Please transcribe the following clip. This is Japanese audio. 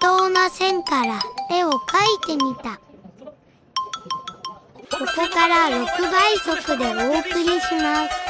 当な線から絵を描いてみた。ここから6倍速でお送りします。